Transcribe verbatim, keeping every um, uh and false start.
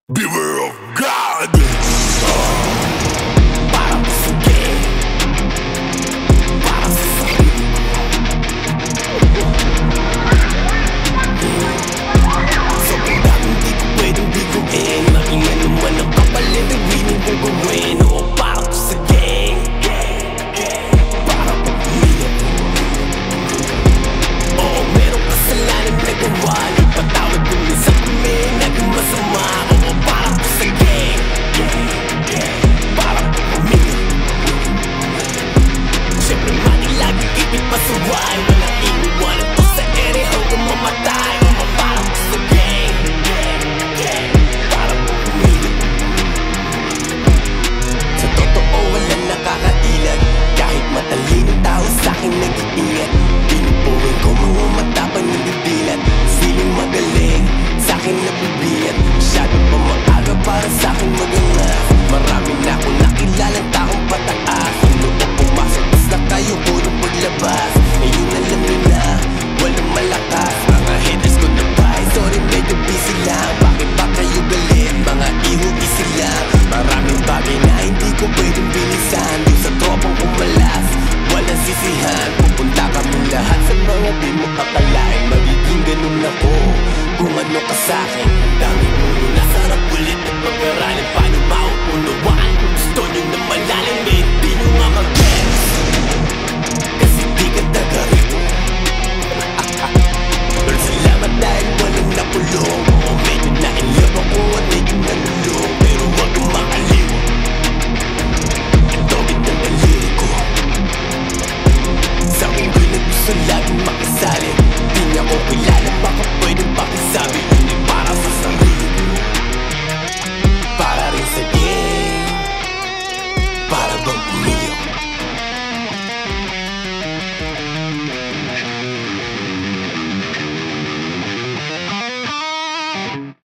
Beware of God! Uh, parang sige. Parang sige. Sobrang daming di ko pwedeng biguin. Maingay naman ang kapalit ang willing kong gawin. Oo, parang sige. Parang pag-iyak. Oo, merong kasalanan na gawa. Ipatawad kung minsan kami naging masama. Oo, parang sige. Parang pag-iyak. Siyempre mali laging ipit pasaway. Walang iniwanan to sa ere hanggang mamatay. Oo, parang sige. Parang pag-iyak. Sa totoo walang nakakailag. Kahit matalinong tao sa'kin nag-iingat. Pinupuhin ko mga matapang nagdidilat. Feeling magaling, sa'kin nabibigat. Masyado pa maaga para sa'kin magangas. Marami na akong nakilalang taong pataas. Ang loob pumasok, tas na tayo puro paglabas. Ngayon alam nyo na, walang malakas. Mga haters ko na bye, sorry medyo busy lang. Bakit ba kayo galit? Mga iho easy lang. Maraming bagay na hindi ko pwedeng bilisan. Doon sa tropang kumalas, walang sisihan. Pupunta kaming lahat sa mga di mo akalain. Magiging ganun ako kung ano ka sa'kin.